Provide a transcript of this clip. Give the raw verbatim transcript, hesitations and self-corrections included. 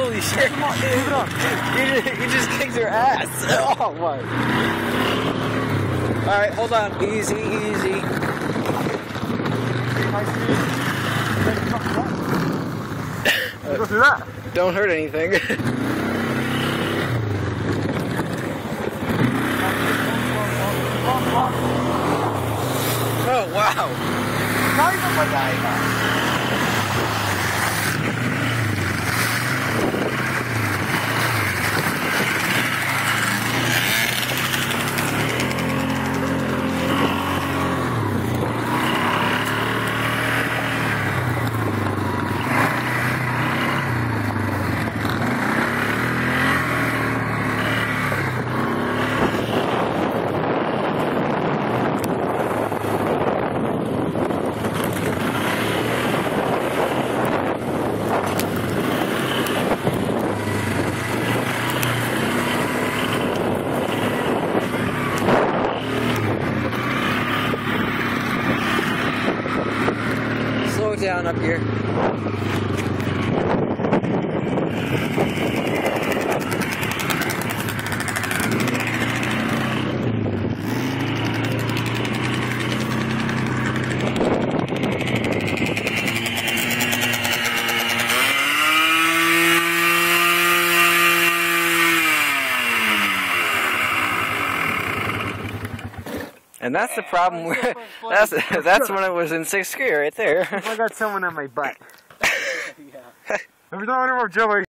Holy shit. Come on, move it up. You just, you just kicked your ass. Oh, my. Alright, hold on. Easy, easy. Go through that. Don't hurt anything. Oh, wow. Slow down up here. And that's the problem with, that's, that's when it was in sixth gear right there. I got someone on my butt. Every time I'm Joe,